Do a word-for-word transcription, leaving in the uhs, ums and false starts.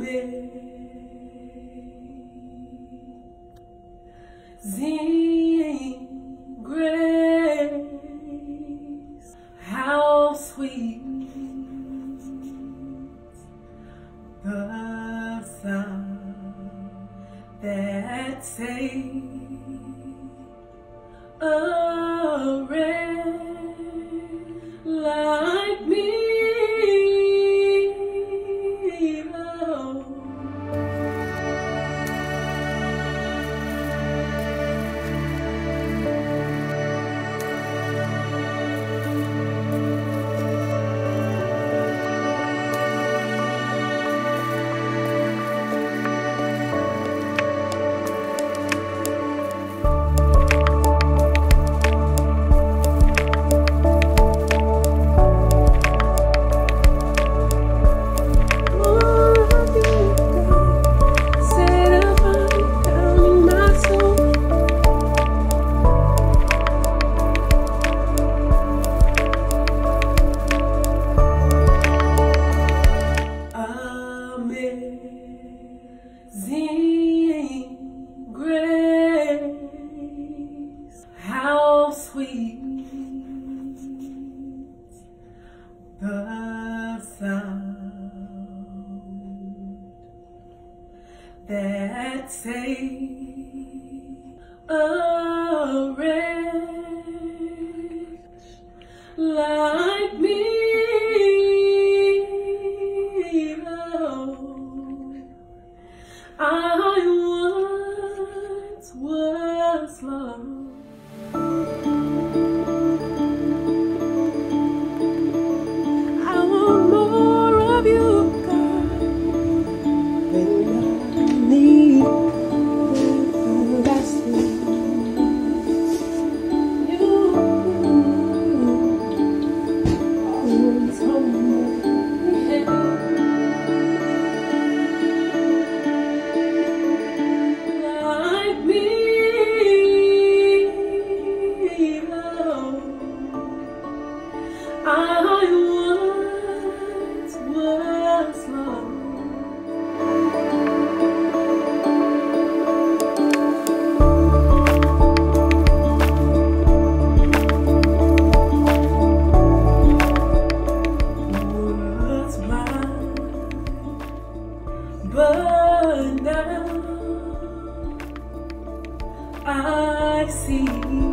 Amazing grace, how sweet the sound that saved a wretch like me. Oh. Amazing grace, how sweet the sound that saved a wretch like me. I once was lost. I want more of you, God, than I need. That's me. You always hold me. I once was lost. Was blind, but now I see.